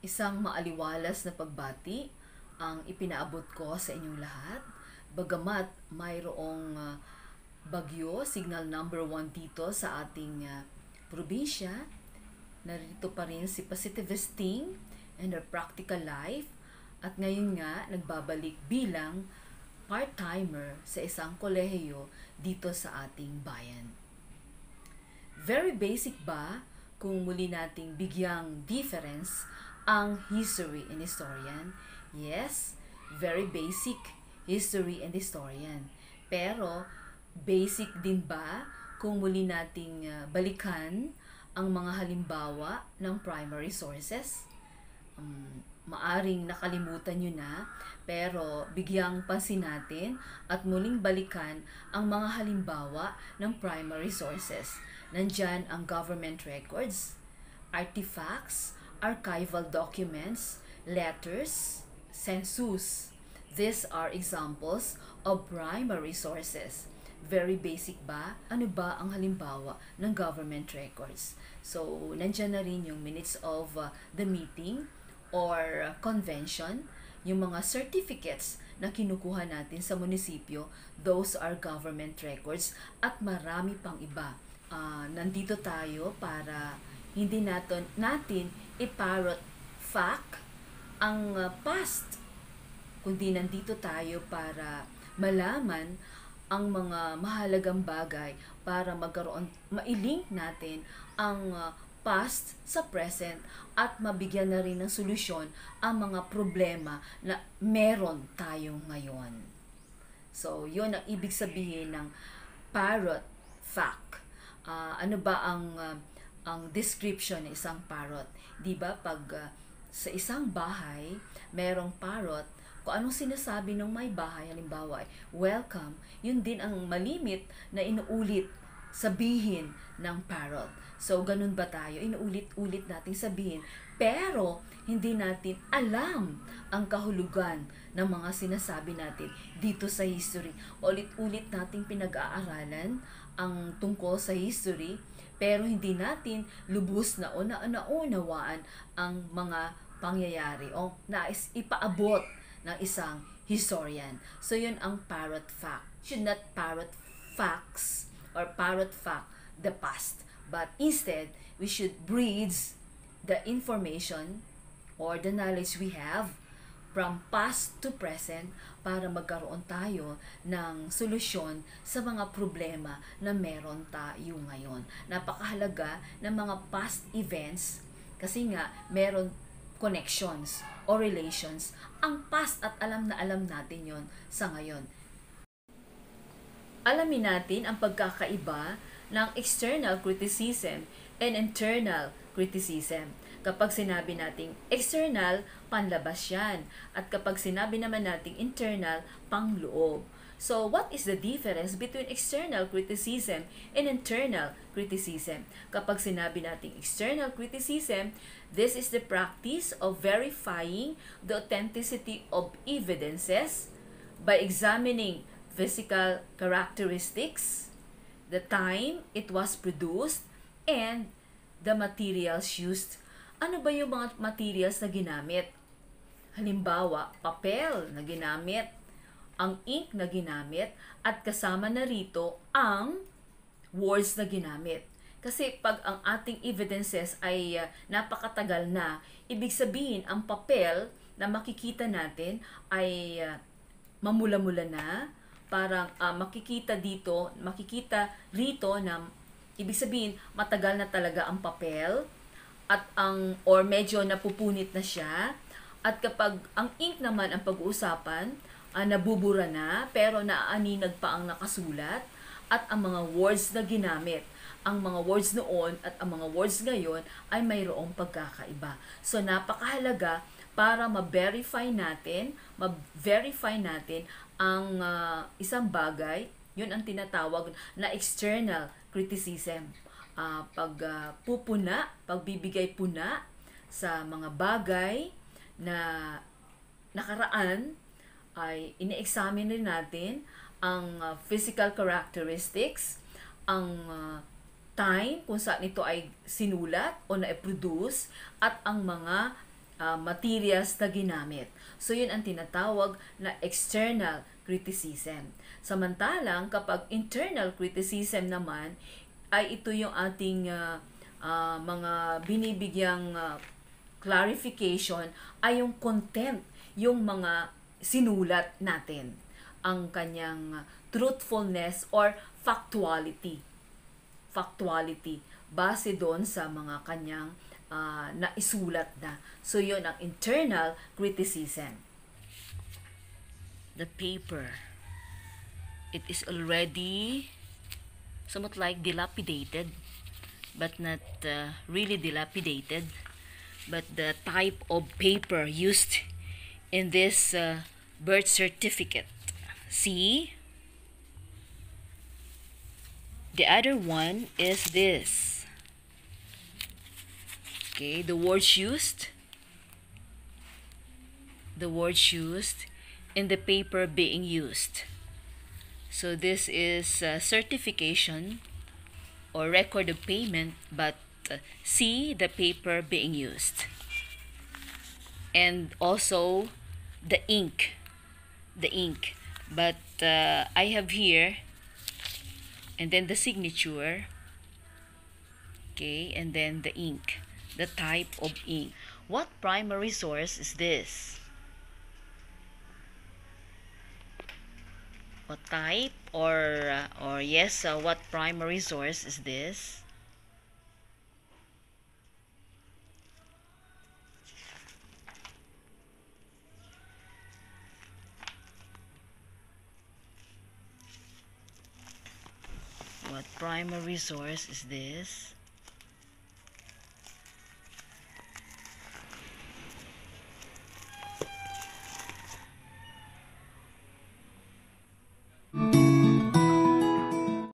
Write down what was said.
Isang maaliwalas na pagbati ang ipinaabot ko sa inyong lahat. Bagamat mayroong bagyo, signal number 1 dito sa ating probinsya, narito pa rin si Positivisting and our practical life. At ngayon nga, nagbabalik bilang part-timer sa isang kolehiyo dito sa ating bayan. Very basic ba kung muli nating bigyang difference ang history and historian? Yes, very basic history and historian. Pero basic din ba kung muli nating balikan ang mga halimbawa ng primary sources? Maaring nakalimutan nyo na, pero bigyang pansin natin at muling balikan ang mga halimbawa ng primary sources. Nandyan ang government records, artifacts, archival documents, letters, census. These are examples of primary sources. Very basic ba? Ano ba ang halimbawa ng government records? So, nandyan na rin yung minutes of the meeting or convention, yung mga certificates na kinukuha natin sa munisipyo, those are government records, at marami pang iba. Nandito tayo para hindi natin i-parrot fact ang past, kundi nandito tayo para malaman ang mga mahalagang bagay para mailink natin ang past sa present at mabigyan na rin ng solusyon ang mga problema na meron tayo ngayon. So, yun ang ibig sabihin ng parrot fact. Ano ba ang description ng isang parrot? Di ba pag sa isang bahay, merong parrot, kung anong sinasabi ng may bahay, halimbawa, welcome, yun din ang malimit na inuulit sabihin ng parrot. So, ganun ba tayo? Inuulit-ulit natin sabihin, pero hindi natin alam ang kahulugan ng mga sinasabi natin dito sa history. Ulit-ulit nating pinag-aaralan ang tungkol sa history, pero hindi natin lubos na naunawaan ang mga pangyayari o nais ipaabot ng isang historian. So, yun ang parrot fact. Should not parrot facts or parrot fact the past, but instead, we should bridge the information or the knowledge we have from past to present para magkaroon tayo ng solusyon sa mga problema na meron tayo ngayon. Napakahalaga ng mga past events kasi nga meron connections or relations ang past at alam na alam natin yon sa ngayon. Alamin natin ang pagkakaiba ng external criticism and internal criticism. Kapag sinabi nating external, panlabas yan. At kapag sinabi naman nating internal, pangloob. So, what is the difference between external criticism and internal criticism? Kapag sinabi nating external criticism, this is the practice of verifying the authenticity of evidences by examining physical characteristics, the time it was produced, and the materials used. Ano ba yung mga materials na ginamit? Halimbawa, papel na ginamit, ang ink na ginamit, at kasama na rito ang words na ginamit. Kasi pag ang ating evidences ay napakatagal na, ibig sabihin ang papel na makikita natin ay mamula-mula na, parang makikita rito na ibig sabihin matagal na talaga ang papel at or medyo napupunit na siya. At kapag ang ink naman ang pag-uusapan, nabubura na pero naaaninag pa ang nakasulat, at ang mga words na ginamit, ang mga words noon at ang mga words ngayon ay mayroong pagkakaiba. So napakahalaga para ma-verify natin ang isang bagay. Yun ang tinatawag na external criticism. Pagbibigay puna sa mga bagay na nakaraan, ay ine-examine rin natin ang physical characteristics, ang time kung saan ito ay sinulat o na-produce, at ang mga materials na ginamit. So, yun ang tinatawag na external criticism. Samantalang, kapag internal criticism naman, ay ito yung ating mga binibigyang clarification ay yung content, yung mga sinulat natin, ang kanyang truthfulness or factuality. Factuality, base doon sa mga kanyang naisulat na. So, yun ang internal criticism. The paper, it is already somewhat like dilapidated, but not really dilapidated, but the type of paper used in this birth certificate. See? The other one is this. Okay, the words used in the paper being used. So this is certification or record of payment, but see the paper being used. And also the ink. But I have here, and then the signature, okay, and then the ink, the type of ink. What primary source is this? What type or yes, what primary source is this? What primary source is this?